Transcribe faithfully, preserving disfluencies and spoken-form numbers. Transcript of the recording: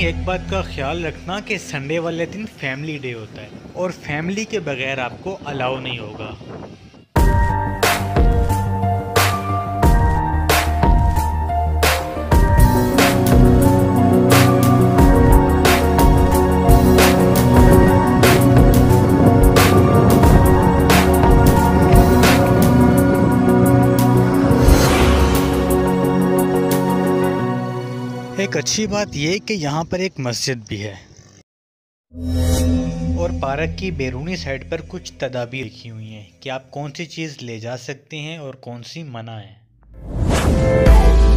एक बात का ख्याल रखना कि संडे वाले दिन फैमिली डे होता है और फैमिली के बगैर आपको अलाउ नहीं होगा। एक अच्छी बात यह कि यहाँ पर एक मस्जिद भी है और पार्क की बैरूनी साइड पर कुछ तदाबीर लिखी हुई हैं कि आप कौन सी चीज़ ले जा सकते हैं और कौन सी मना है।